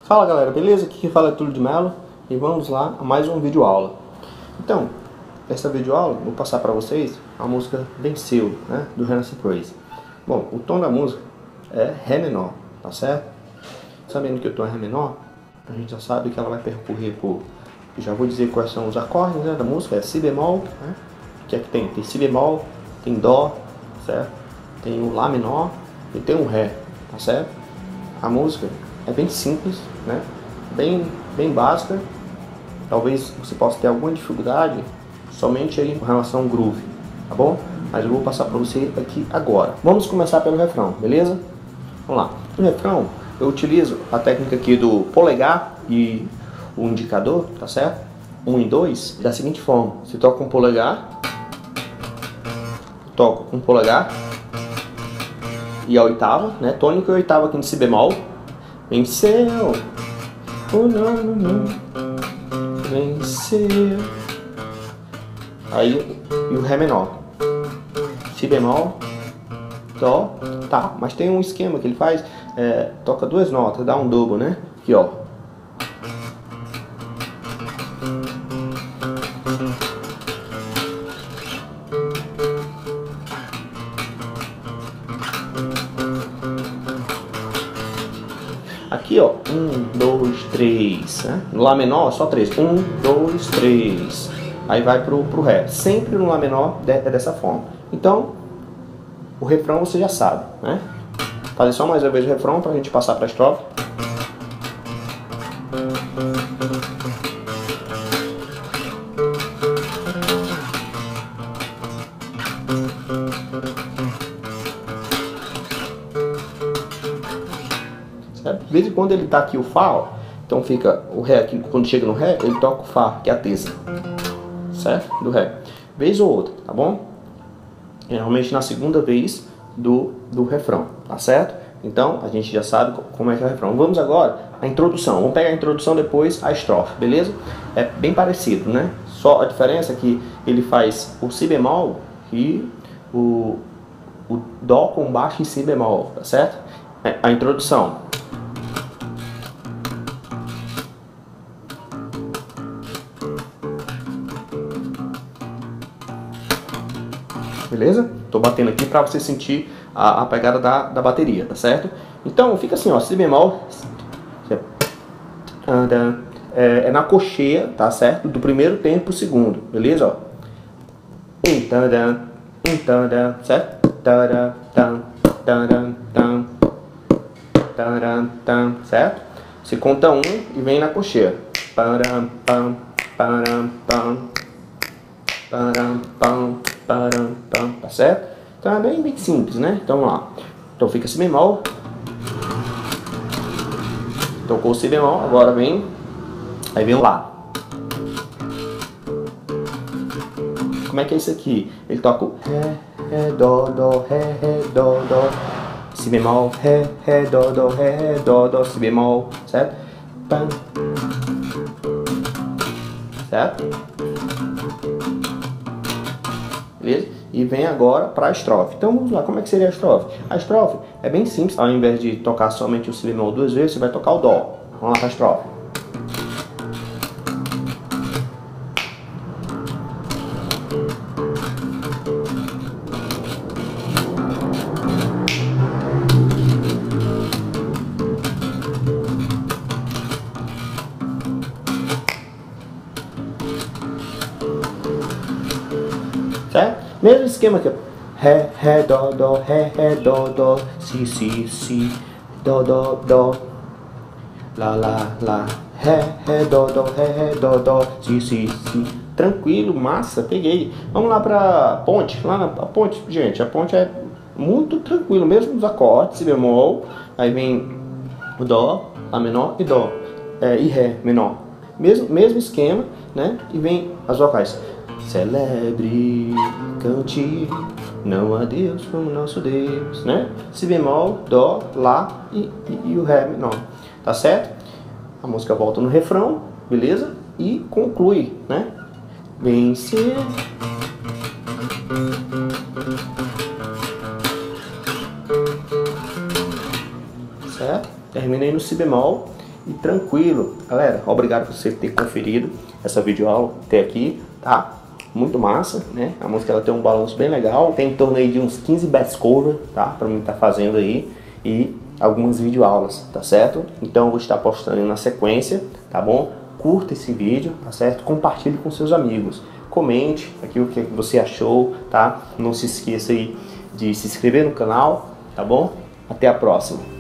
Fala galera, beleza? Aqui quem fala é Túlio de Mello e vamos lá a mais uma videoaula. Então, essa videoaula vou passar para vocês a música Venceu, né, do Renasce Praise. Bom, o tom da música é Ré menor, tá certo? Sabendo que o tom é Ré menor, a gente já sabe que ela vai percorrer por... Já vou dizer quais são os acordes, né, da música, é Si bemol, né? Que é que tem? Tem Si bemol, tem Dó, certo? Tem o Lá menor e tem o Ré, tá certo? A música é bem simples, né? Bem básica. Talvez você possa ter alguma dificuldade somente aí com relação ao groove, tá bom? Mas eu vou passar para você aqui agora. Vamos começar pelo refrão, beleza? Vamos lá. No refrão eu utilizo a técnica aqui do polegar e o indicador, tá certo? 1 e 2, da seguinte forma: você toca com o polegar, toco com o polegar e a oitava, né? Tônica e oitava aqui no Si bemol. Venceu, venceu. Aí e o Ré menor, Si bemol, Dó, tá. Mas tem um esquema que ele faz, toca duas notas, dá um dobro, né? Aqui ó. Aqui ó, 1, 2, 3, né? No Lá menor só 3, 1, 2, 3. Aí vai pro Ré, sempre no Lá menor é dessa forma. Então, o refrão você já sabe, né? Fazer só mais uma vez o refrão pra gente passar pra estrofe. De vez em quando ele tá aqui o Fá, ó, então fica o Ré aqui, quando chega no Ré, ele toca o Fá, que é a terça, certo? Do Ré. Vez ou outra, tá bom? Geralmente na segunda vez do refrão, tá certo? Então a gente já sabe como é que é o refrão. Vamos agora à introdução. Vamos pegar a introdução, depois a estrofe, beleza? É bem parecido, né? Só a diferença é que ele faz o Si bemol e o Dó com baixo em Si bemol, tá certo? A introdução. Beleza? Tô batendo aqui para você sentir a pegada da bateria, tá certo? Então fica assim, ó, Si bemol é na cocheia, tá certo? Do primeiro tempo pro segundo, beleza? Ó. Certo? Certo? Você conta 1 e vem na cocheia. Tá certo? Então é bem simples, né? Então vamos lá. Então fica Si bemol. Tocou o Si bemol, agora vem. Aí vem o Lá. Como é que é isso aqui? Ele toca o Ré, Dó, Dó, Ré, Dó, Dó. Si bemol, Ré, Dó, Dó, Ré, Dó, Dó, Si bemol, certo? Certo? Beleza? E vem agora para a estrofe. Então vamos lá, como é que seria a estrofe? A estrofe é bem simples. Ao invés de tocar somente o Si bemol duas vezes, você vai tocar o Dó. Vamos lá para a estrofe. Certo? Mesmo esquema aqui, Ré, Ré, Dó, Dó, Ré, Ré, Dó, Dó, Si, Si, Si, Dó, Dó, Dó, Lá, Lá, Lá, Ré, Ré, Dó, Dó, Ré, Ré, Dó, Dó, Si, Si, Si. Tranquilo, massa, peguei. Vamos lá pra ponte. Lá na ponte, gente, a ponte é muito tranquilo, mesmo os acordes, Si bemol, aí vem o Dó, Lá menor e Dó, e Ré menor. Mesmo esquema, né? E vem as vocais. Celebre, cante, não há Deus como nosso Deus, né? Si bemol, Dó, Lá e o Ré menor, tá certo? A música volta no refrão, beleza? E conclui, né? Vencer. Certo? Terminei no Si bemol e tranquilo. Galera, obrigado por você ter conferido essa videoaula até aqui, tá? Muito massa, né? A música ela tem um balanço bem legal, tem em torno aí de uns 15 best cover, tá? Pra mim tá fazendo aí, e algumas videoaulas, tá certo? Então eu vou estar postando na sequência, tá bom? Curta esse vídeo, tá certo? Compartilhe com seus amigos, comente aqui o que você achou, tá? Não se esqueça aí de se inscrever no canal, tá bom? Até a próxima!